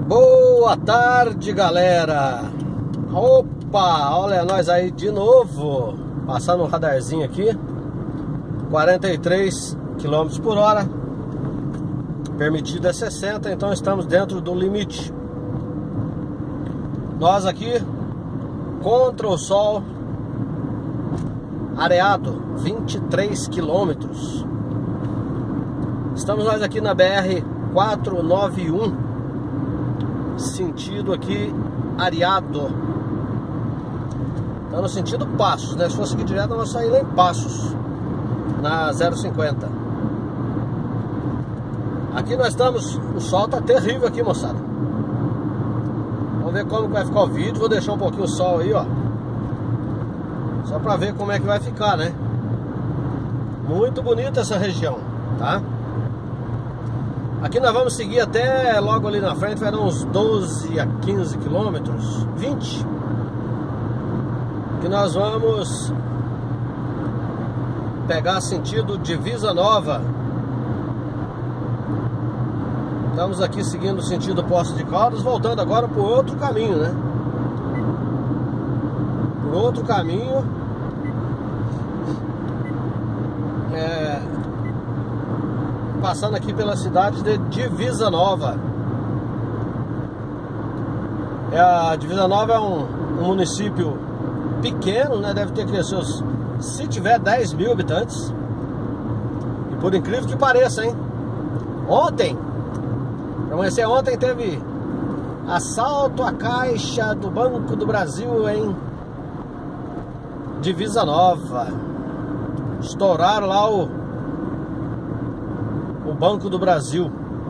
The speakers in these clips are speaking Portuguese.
Boa tarde, galera. Opa, olha nós aí de novo. Passando um radarzinho aqui. 43 km por hora. Permitido é 60, então estamos dentro do limite. Nós aqui contra o sol, areado, 23 quilômetros. Estamos nós aqui na BR 491, sentido aqui Areado. Tá no sentido Passos, né? Se fosse aqui direto, nós saímos lá em Passos, na 050. Aqui nós estamos, o sol tá terrível aqui, moçada. Vamos ver como vai ficar o vídeo. Vou deixar um pouquinho o sol aí, ó, só pra ver como é que vai ficar, né? Muito bonita essa região, tá? Aqui nós vamos seguir até logo ali na frente, vai dar uns 12 a 15 quilômetros, 20. Que nós vamos pegar sentido Divisa Nova. Estamos aqui seguindo o sentido Poços de Caldas, voltando agora por outro caminho, né? Por outro caminho. Passando aqui pela cidade de Divisa Nova. A Divisa Nova é um município pequeno, né? Deve ter crescido, se tiver, 10 mil habitantes. E por incrível que pareça, hein? Ontem, pra amanhecer ontem, teve assalto à caixa do Banco do Brasil em Divisa Nova. Estouraram lá o Banco do Brasil,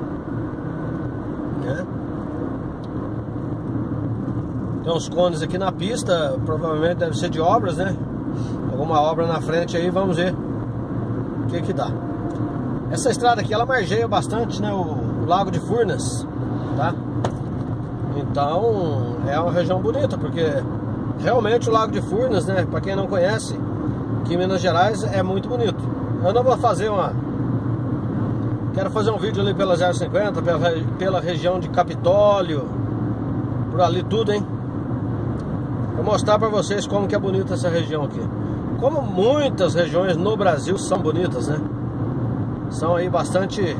né? Tem uns cones aqui na pista, provavelmente deve ser de obras, né? Alguma obra na frente aí, vamos ver o que que dá. Essa estrada aqui, ela margeia bastante, né? O Lago de Furnas, tá? Então, é uma região bonita, porque realmente o Lago de Furnas, né? Pra quem não conhece, aqui em Minas Gerais é muito bonito. Eu não vou fazer quero fazer um vídeo ali pela 050, pela região de Capitólio, por ali tudo, hein? Vou mostrar pra vocês como que é bonita essa região aqui. Como muitas regiões no Brasil são bonitas, né? São aí bastante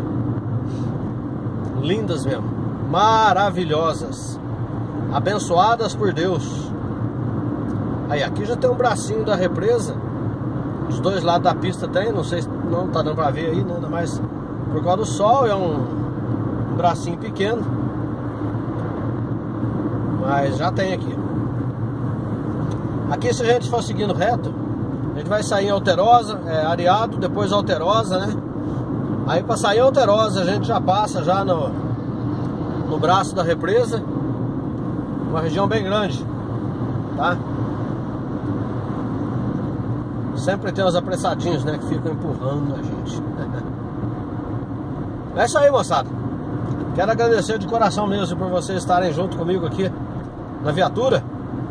lindas mesmo. Maravilhosas. Abençoadas por Deus. Aí, aqui já tem um bracinho da represa. Os dois lados da pista tem, não sei se não tá dando pra ver aí, né? Mas por causa do sol é um bracinho pequeno, mas já tem aqui. Aqui, se a gente for seguindo reto, a gente vai sair em Alterosa, Areado, depois Alterosa, né? Aí pra sair em Alterosa a gente já passa já no braço da represa. Uma região bem grande, tá? Sempre tem uns apressadinhos, né, que ficam empurrando a gente. É isso aí, moçada. Quero agradecer de coração mesmo por vocês estarem junto comigo aqui na viatura,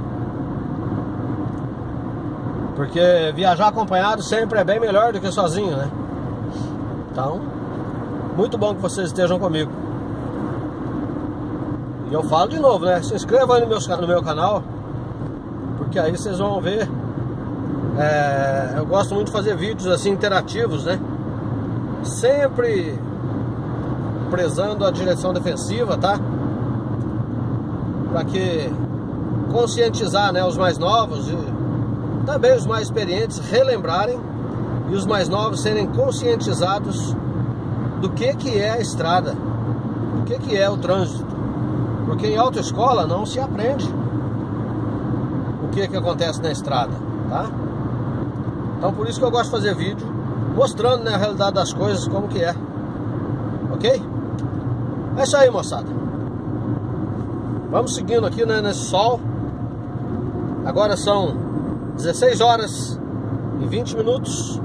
porque viajar acompanhado sempre é bem melhor do que sozinho, né? Então, muito bom que vocês estejam comigo. E eu falo de novo, né? Se inscrevam aí no meu canal, porque aí vocês vão ver. Eu gosto muito de fazer vídeos assim interativos, né? Sempre prezando a direção defensiva, tá? Para que conscientizar, né, os mais novos e também os mais experientes relembrarem, e os mais novos serem conscientizados do que é a estrada, do que é o trânsito, porque em autoescola não se aprende o que acontece na estrada, tá? Então por isso que eu gosto de fazer vídeo mostrando, né, a realidade das coisas, como que é, ok? É isso aí, moçada. Vamos seguindo aqui, né, nesse sol. Agora são 16 horas e 20 minutos.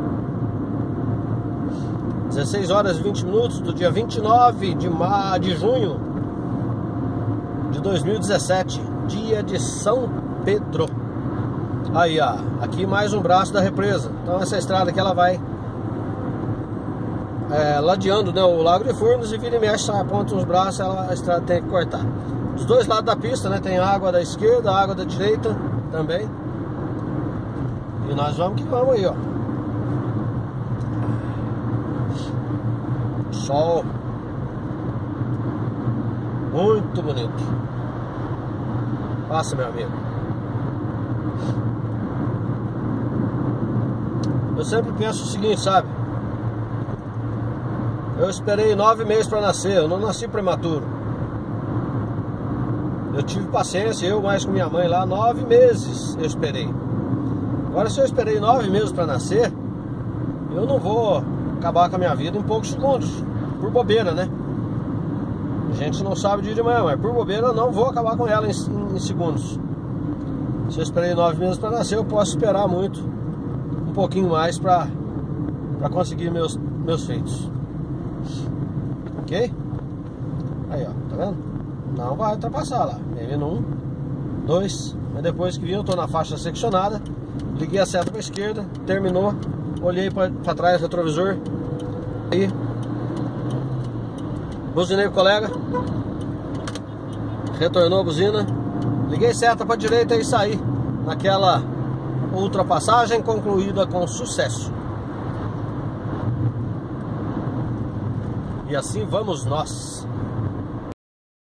16 horas e 20 minutos do dia 29 de junho de 2017. Dia de São Pedro. Aí, ó, aqui mais um braço da represa. Então essa estrada aqui, ela vai ladeando, né, o Lago de Furnas, e vira e mexe, aponta uns braços, a estrada tem que cortar. Dos dois lados da pista, né, tem água da esquerda, água da direita também. E nós vamos que vamos aí, ó. Sol. Muito bonito. Passa, meu amigo. Eu sempre penso o seguinte, sabe? Eu esperei 9 meses para nascer, eu não nasci prematuro. Eu tive paciência, eu mais com minha mãe lá, 9 meses eu esperei. Agora, se eu esperei 9 meses para nascer, eu não vou acabar com a minha vida em poucos segundos, por bobeira, né? A gente não sabe o dia de manhã, mas por bobeira eu não vou acabar com ela em segundos. Se eu esperei 9 meses para nascer, eu posso esperar muito, um pouquinho mais para conseguir meus feitos. Ok? Aí, ó, tá vendo? Não vai ultrapassar lá. Vem vindo 1, 2, mas depois que vi, eu tô na faixa seccionada, liguei a seta para esquerda, terminou, olhei para trás do retrovisor, aí buzinei pro colega, retornou a buzina, liguei seta para direita e saí naquela ultrapassagem concluída com sucesso. E assim vamos nós.